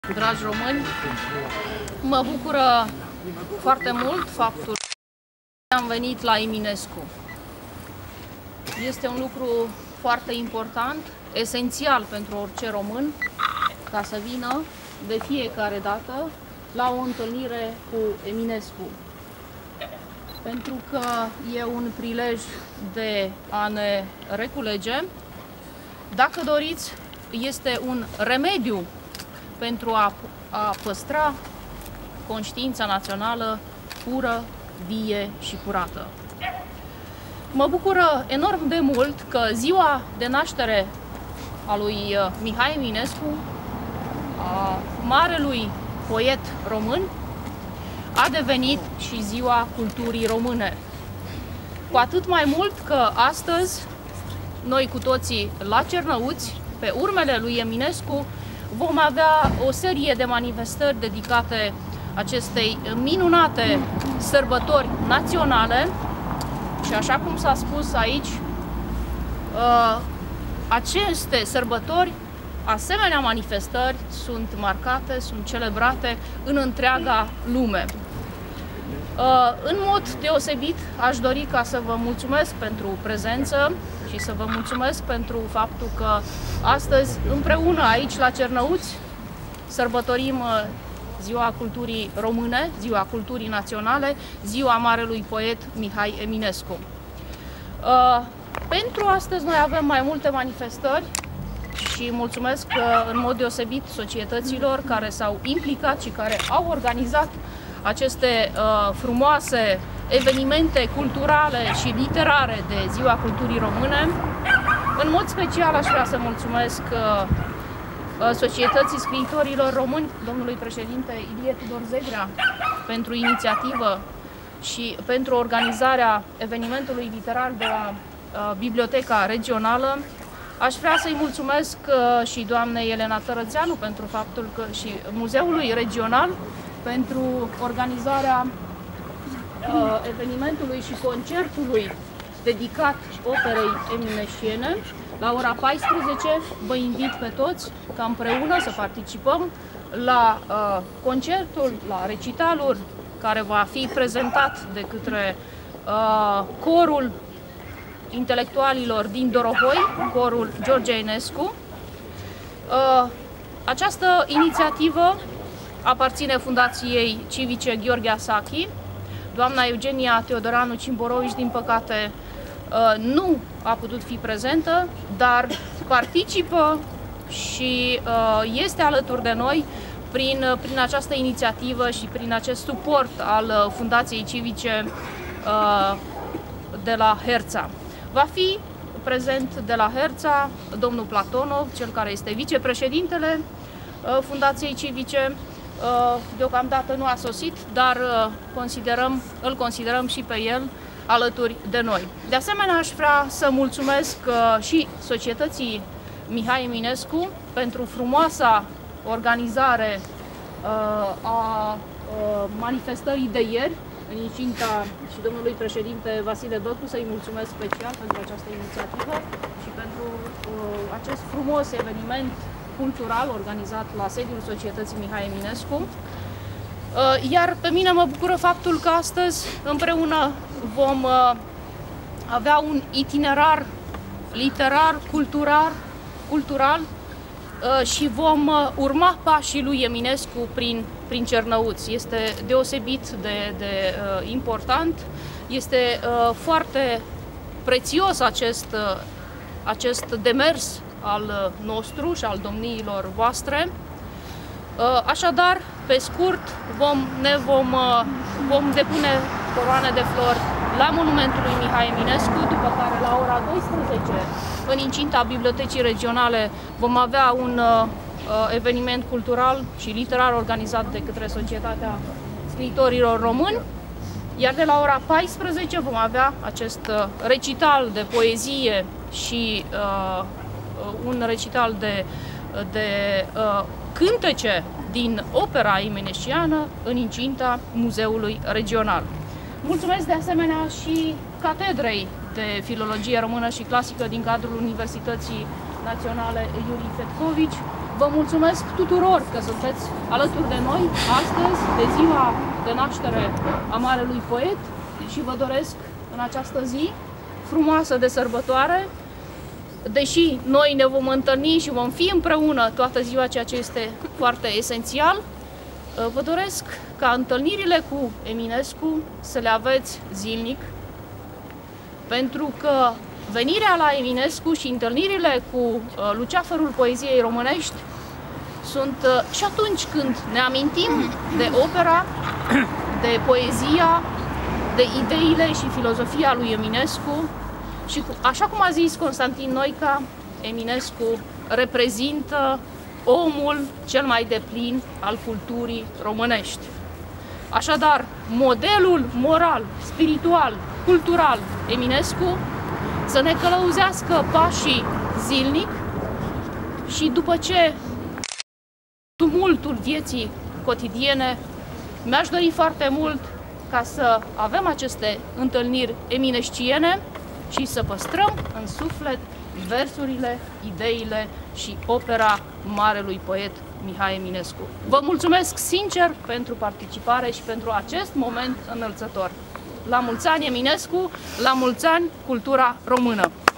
Dragi români, mă bucură foarte mult faptul că am venit la Eminescu. Este un lucru foarte important, esențial pentru orice român, ca să vină de fiecare dată la o întâlnire cu Eminescu. Pentru că e un prilej de a ne reculege. Dacă doriți, este un remediu pentru a păstra conștiința națională pură, vie și curată. Mă bucură enorm de mult că ziua de naștere a lui Mihai Eminescu, a marelui poet român, a devenit și ziua culturii române. Cu atât mai mult că astăzi, noi cu toții la Cernăuți, pe urmele lui Eminescu, vom avea o serie de manifestări dedicate acestei minunate sărbători naționale și, așa cum s-a spus aici, aceste sărbători, asemenea manifestări, sunt marcate, sunt celebrate în întreaga lume. În mod deosebit, aș dori ca să vă mulțumesc pentru prezență și să vă mulțumesc pentru faptul că astăzi, împreună aici la Cernăuți, sărbătorim Ziua Culturii Române, Ziua Culturii Naționale, Ziua marelui poet Mihai Eminescu. Pentru astăzi noi avem mai multe manifestări și mulțumesc în mod deosebit societăților care s-au implicat și care au organizat aceste frumoase evenimente culturale și literare de Ziua Culturii Române. În mod special aș vrea să mulțumesc Societății Scriitorilor Români, domnului președinte Ilie Tudor Zegrea, pentru inițiativă și pentru organizarea evenimentului literar de la Biblioteca Regională. Aș vrea să-i mulțumesc și doamnei Elena Tărățeanu pentru faptul că și Muzeului Regional pentru organizarea evenimentului și concertului dedicat operei eminesciene. La ora 14 vă invit pe toți ca împreună să participăm la concertul, la recitalul care va fi prezentat de către corul intelectualilor din Dorohoi, corul George Enescu. Această inițiativă aparține Fundației Civice Gheorghe Asachi. Doamna Eugenia Teodoranu Cimborovici, din păcate, nu a putut fi prezentă, dar participă și este alături de noi prin această inițiativă și prin acest suport al Fundației Civice de la Herța. Va fi prezent de la Herța domnul Platonov, cel care este vicepreședintele Fundației Civice. Deocamdată nu a sosit, dar îl considerăm și pe el alături de noi. De asemenea, aș vrea să mulțumesc și Societății Mihai Eminescu pentru frumoasa organizare a manifestării de ieri în incinta și domnului președinte Vasile Dotu, să-i mulțumesc special pentru această inițiativă și pentru acest frumos eveniment cultural organizat la sediul Societății Mihai Eminescu. Iar pe mine mă bucură faptul că astăzi împreună vom avea un itinerar literar, cultural și vom urma pașii lui Eminescu prin Cernăuți. Este deosebit de important, este foarte prețios acest demers al nostru și al domniilor voastre. Așadar, pe scurt, vom depune coroane de flori la monumentul lui Mihai Eminescu, după care la ora 12, în incinta Bibliotecii Regionale, vom avea un eveniment cultural și literar organizat de către Societatea Scriitorilor Români, iar de la ora 14 vom avea acest recital de poezie și un recital de cântece din opera eminesciană în incinta Muzeului Regional. Mulțumesc de asemenea și Catedrei de Filologie Română și Clasică din cadrul Universității Naționale Iurii Fetcovici. Vă mulțumesc tuturor că sunteți alături de noi astăzi, de ziua de naștere a marelui poet, și vă doresc în această zi frumoasă de sărbătoare, deși noi ne vom întâlni și vom fi împreună toată ziua, ceea ce este foarte esențial, vă doresc ca întâlnirile cu Eminescu să le aveți zilnic, pentru că venirea la Eminescu și întâlnirile cu luceafărul poeziei românești sunt și atunci când ne amintim de opera, de poezia, de ideile și filozofia lui Eminescu și, așa cum a zis Constantin Noica, Eminescu reprezintă omul cel mai deplin al culturii românești. Așadar, modelul moral, spiritual, cultural Eminescu să ne călăuzească pașii zilnic și după ce tumultul vieții cotidiene, mi-aș dori foarte mult ca să avem aceste întâlniri eminesciene și să păstrăm în suflet versurile, ideile și opera marelui poet Mihai Eminescu. Vă mulțumesc sincer pentru participare și pentru acest moment înălțător. La mulți ani Eminescu, la mulți ani cultura română!